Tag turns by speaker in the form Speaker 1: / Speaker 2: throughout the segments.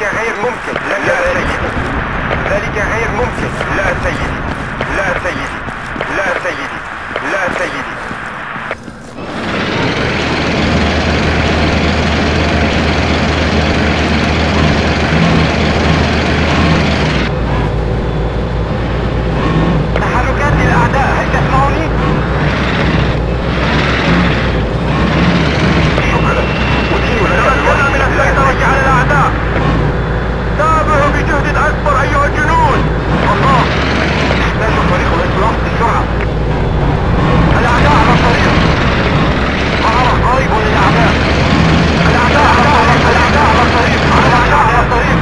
Speaker 1: غير ممكن. لا سيدي، ذلك غير ممكن. لا سيدي، لا سيدي، لا سيدي، لا سيدي. تحركات للأعداء، هل تسمعني؟ شكرا. أدين من السيطرة على الأعداء. تابعوا بجهد أكبر أيها الجنود. الله، نحتاج فريق الإصلاح بسرعة. الأعداء على الطريق. ظهر قريب للأعداء. الأعداء على الطريق. الأعداء على الطريق.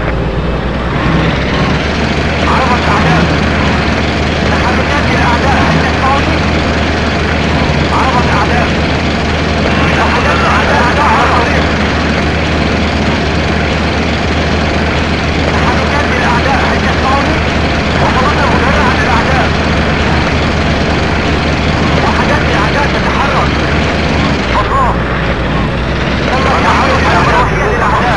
Speaker 1: عرفت أعداء. تحركات الأعداء، هل تسمعني؟ عرفت أعداء. تحركات الأعداء على الطريق. تحركات الأعداء، هل تسمعني؟ وصلنا مدرعا للأعداء. وحدات الأعداء تتحرك. الله، تم التعرف على مراحل للأعداء.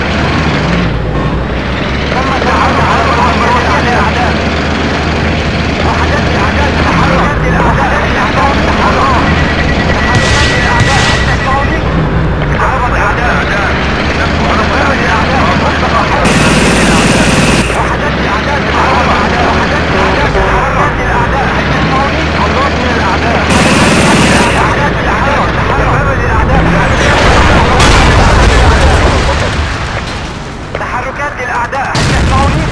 Speaker 1: تم التعرف على مراحل للأعداء. وحدات الأعداء تتحرك. وحدات الأعداء تتحرك. تحركات الأعداء، هل تسمعني؟ عرفت أعداء. وحدات الأعداء مصطفى حرب. وحدات الأعداء تتحرك. وحدات الأعداء تتحرك. الأعداء، هل تسمعني؟ الله من الأعداء. وحدات الأعداء تتحرك. تحركات الأعداء، هل تسمعني؟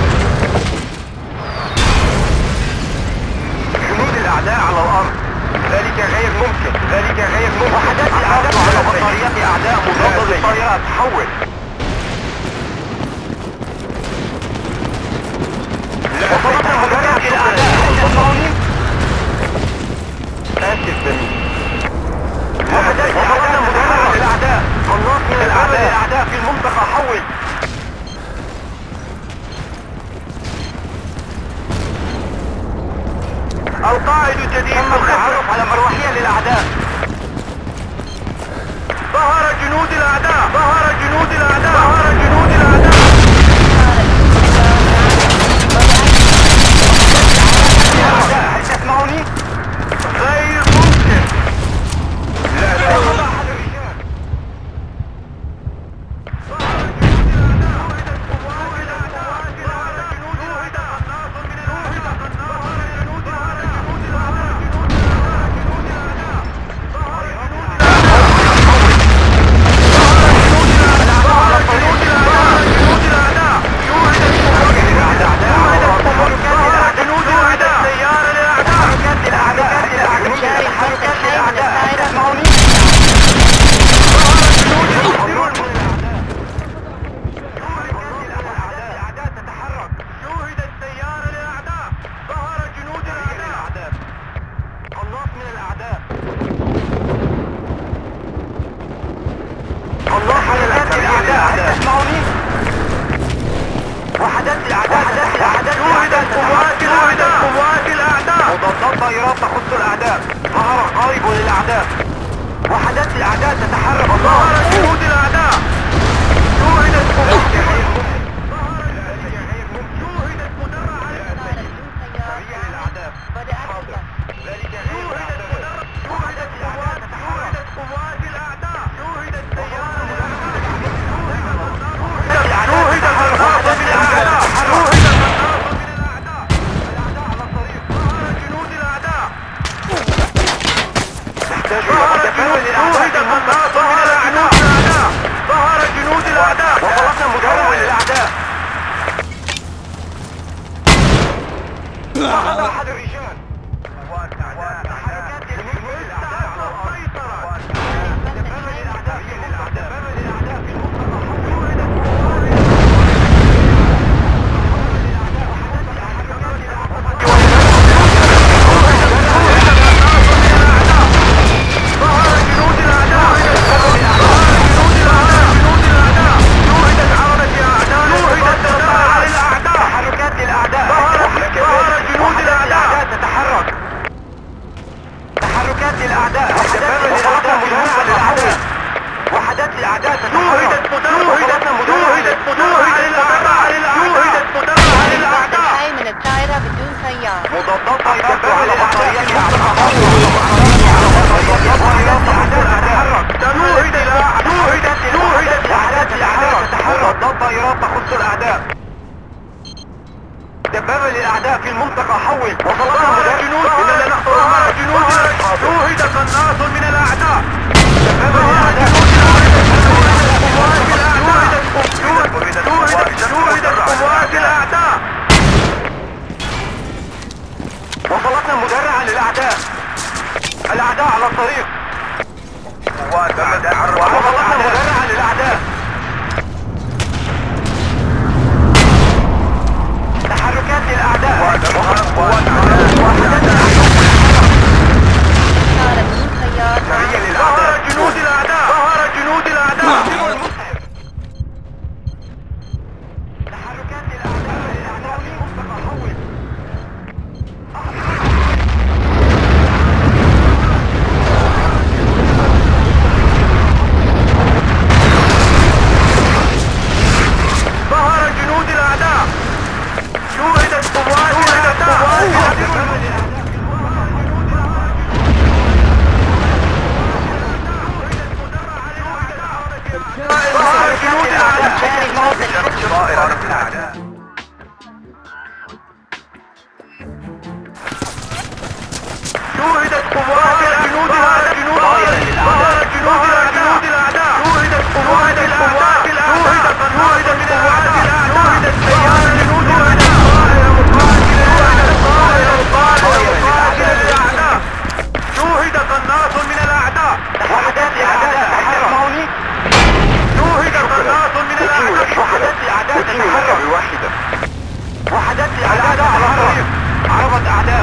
Speaker 1: جنود الأعداء على الأرض. ذلك غير ممكن. ذلك غير ممكن. وحدات الأعداء على بطاريات أعداء مضادة للطائرات. حول. وصلتنا مدرعة الأعداء، هل تسمعني؟ آسف بني. وحدات الأعداء مدرعة للأعداء. قناص من الأعداء في المنطقة. حول. القائد الجديد تم التعرف على مروحية للأعداء. ظهر جنود الأعداء. ظهر جنود الأعداء. ظهر جنود الأعداء. هل تسمعني؟ غير ممكن. لا لا. طائرات تخص الأعداء. ظهر قارب للأعداء. وحدات الأعداء تتحرك. ظهر جنود الأعداء. شوهدت مدرعة سريع للأعداء. ذلك غير مدرعة. وحدات الأعداء تتحرك. قوات الأعداء. شوهدت سيارة للأعداء. شوهدت القناص من الأعداء. ظهر جنود الأعداء. وصلتنا مدرعا للأعداء. أخذ أحد الرجال. تحركات جنود الأعداء على الأرض. الأعداء في تتحرك.
Speaker 2: تيار.
Speaker 1: مضادات طائرات على بطاريتها. مضادات طائرات تخص الأعداء. دبابة للأعداء في المنطقة. حول. وصلنا جنود. إننا نحصل على جنود. شوهد قناص من الأعداء. دبابة للأعداء. شوهدت قوات الأعداء. وصلتنا مدرعة للأعداء. الأعداء على الطريق. وصلتنا مدرعة للأعداء. تحركات للأعداء. ظهر جنود الأعداء. ظهر جنود الأعداء. تحركات للأعداء. الأعداء في منطقة. حول. ظهر جنود الأعداء. شوهدت قوات الأعداء. ظهر جنود الأعداء. شوهدت قوات جنود الأعداء. ظهر جنود الأعداء. شوهدت قوات الأعداء. شوهدت قوات الأعداء. شوهدت سيارة جنود الأعداء. شوهد قناص من الأعداء. وحدات الأعداء تحرك. شوهد قناص من الأعداء. وحدات الأعداء تتحرك. وحدات الأعداء على الطريق. عربة أعداء.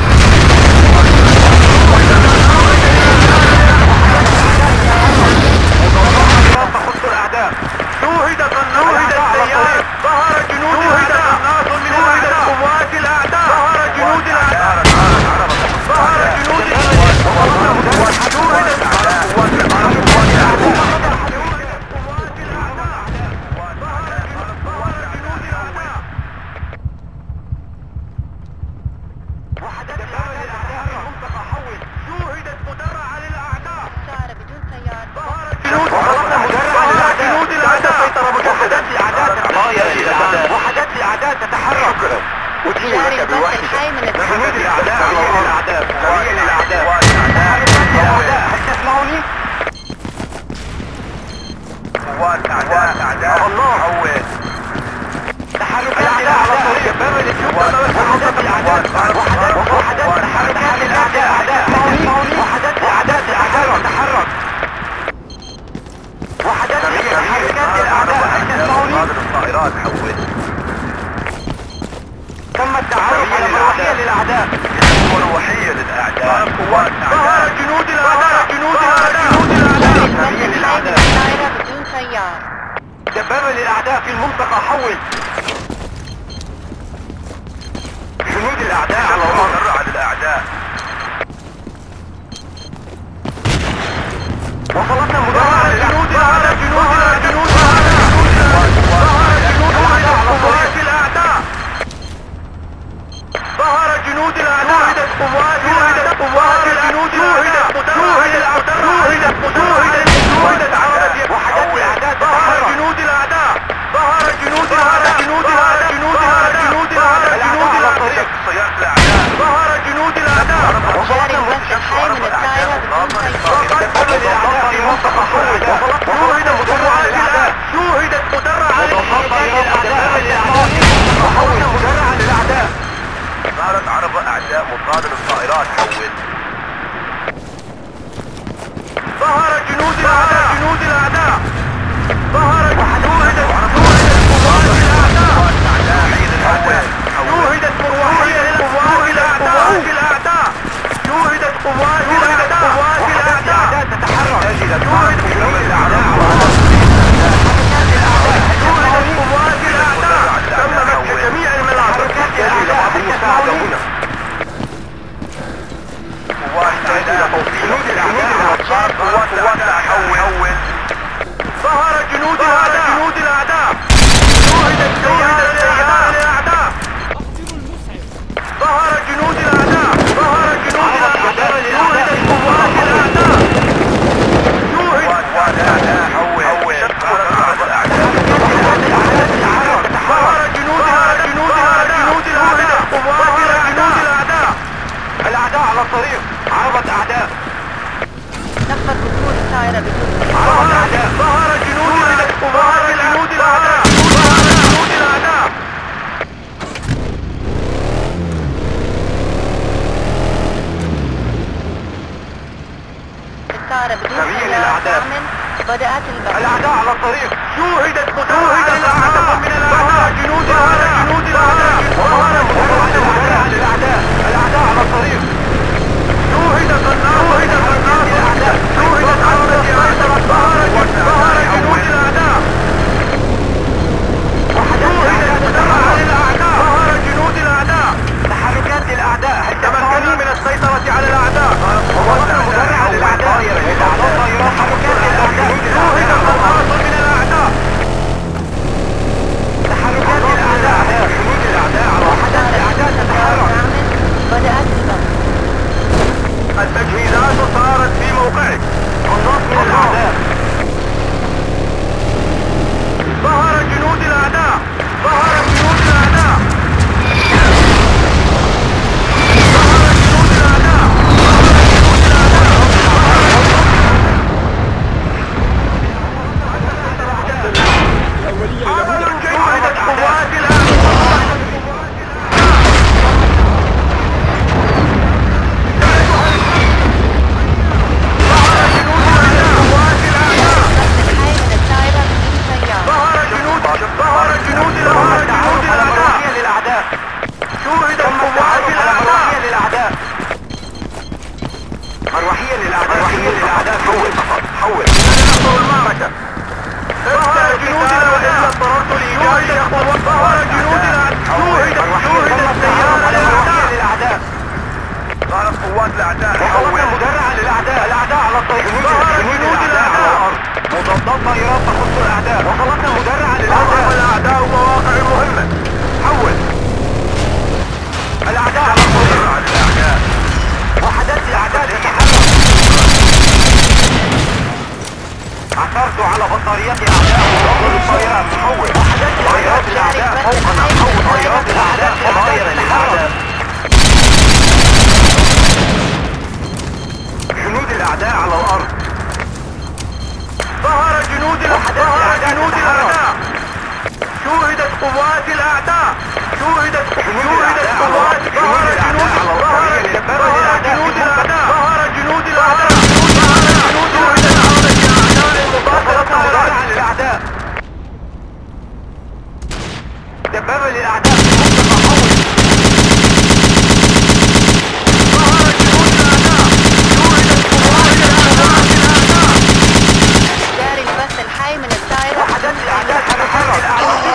Speaker 1: تخص الأعداء. شوهد قناص السيارة. ظهر جنود الأعداء. قناص من الأعداء. قوات الأعداء. ظهر جنود الأعداء. ظهر جنود الأعداء. وحدات الأعداء تتحرك.
Speaker 2: جاري البث الحي من
Speaker 1: جنود الأعداء. الأعداء. هل تسمعوني؟ قوات أعداء. الله. تحركات الأعداء على الطريق. وحدات الأعداء. وحدات تحركات الأعداء. وحدات الأعداء تتحرك. وحدات تحركات الأعداء. هل تسمعوني؟ الطائرات. حول. تم التعرف على مروحية للأعداء. مروحية للأعداء. قوات أعداء. جنود الأعداء. جنود الأعداء.
Speaker 2: جاري البث الحي من الطائرة بدون تيار.
Speaker 1: دبابة للأعداء في المنطقة. حول. جنود الأعداء على الأرض. على الأعداء. وصلتنا مدرعة لجنود الأعداء. جنود الأعداء. ظهر جنود الأعداء. شوهدت قوات الأعداء. قوات الجنود الأعداء. شوهدت عربة. وحدات الأعداء. ظهر جنود الأعداء. ظهر جنود الأعداء. جنود الأعداء. جنود الأعداء. جنود الأعداء. جنود الأعداء. سيارة الأعداء. ظهر جنود الأعداء.
Speaker 2: جاري البث الحي من الطائرة بدون تيار.
Speaker 1: شوهد مدرعة للأعداء. شوهدت مدرعة للأعداء. ظهرت عربة أعداء مقابل الطائرات. حول. ظهر جنود الأعداء. جنود الأعداء. ظهرت. شوهدت قوات الأعداء. شوهدت مروحية للقوات الأعداء. شوهدت قوات الأعداء. تتحرك. شوهدت جنود الأعداء. شوهدت قوات الأعداء. تم مسح جميع المناطق. المساعدة هنا. قوات الأعداء. جنود الأعداء. قوات الأعداء. حول. ظهر جنود الأعداء. جنود الأعداء. شوهدت سيارة الأعداء. الطريق. عربة أعداء.
Speaker 2: نفذ وصول الطائرة بدون سيارة.
Speaker 1: عربة أعداء. ظهر جنود الأعداء. ظهر جنود الأعداء. ظهر جنود الأعداء.
Speaker 2: الطائرة بدون سيارة تعمل. بدأت البحث.
Speaker 1: الأعداء على الطريق. شوهدت الأعداء من الأعداء. جنود الأعداء. جنود الأعداء. الأعداء على الطريق. شوهدت النار. الأعداء. شوهدت عربة الأعداء. ظهر جنود الأعداء. شوهدت مدرعة للأعداء. ظهر جنود الأعداء. تحركات للأعداء. تمكنوا من السيطرة على الأعداء. مدرعة للأعداء. تحركات للأعداء. شوهدت النار من الأعداء. تحركات الأعداء. جنود الأعداء. وحدات الأعداء تتحرك.
Speaker 2: بدأت البحث.
Speaker 1: التجهيزات صارت في موقعك. النص من الأعداء. ظهر جنود الأعداء. ظهر جنود الأعداء. ظهر جنود الأعداء. شوهدت قوات الأعداء. الروحية للأعداء. حول ننصر المعركة. ظهر جنود الأعداء. اضطررت لإيجاد قوة. ظهر جنود الأعداء. شوهدت السيارة للأعداء. ظهرت قوات الأعداء. وصلت مدرعة للأعداء. الأعداء على الطريق. ظهر جنود الأعداء. مضادات طائرات تخص الأعداء. وصلتنا مدرعة للأعداء. الأعداء مواقع مهمة. حول. الأعداء على الطريق. وحدات الأعداء تتحرك. عثرت على بطاريات الأعداء وضرب الطائرات. حول. وحدات طائرات الأعداء فوقنا. حول طائرات الأعداء طائرة للأعداء. جنود الأعداء على الأرض. ظهر جنود الأعداء. شوهدت قوات الأعداء. شوهدت قوات. ظهر جنود الأعداء. ظهر جنود الأعداء. ظهر جنود الأعداء. للأعداء. دبابة للأعداء. ظهر جنود الأعداء. شوهدت قوات الأعداء.
Speaker 2: جاري البث الحي من الطائرة.
Speaker 1: وحدات الأعداء تتحرك.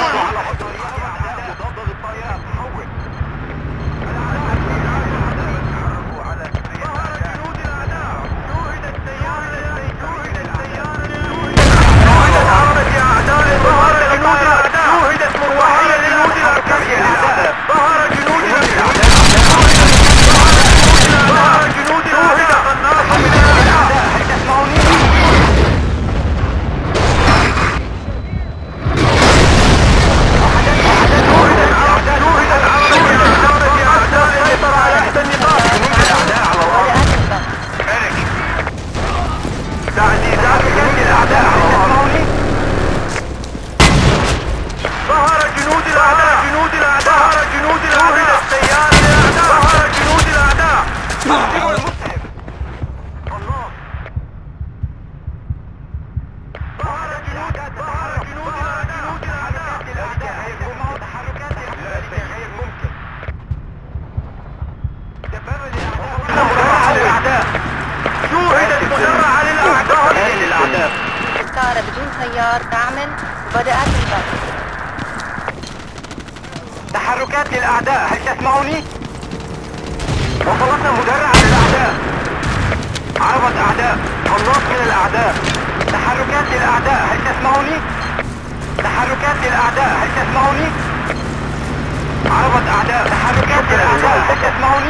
Speaker 2: الطائرة بدون سيار تعمل. بدأت البحث.
Speaker 1: تحركات للأعداء. هل تسمعوني؟ وصلتنا مدرعة للأعداء. عربة أعداء. قناص من الأعداء. تحركات للأعداء. هل تسمعوني؟ تحركات للأعداء. هل تسمعوني؟ عربة أعداء. تحركات للأعداء. هل تسمعوني؟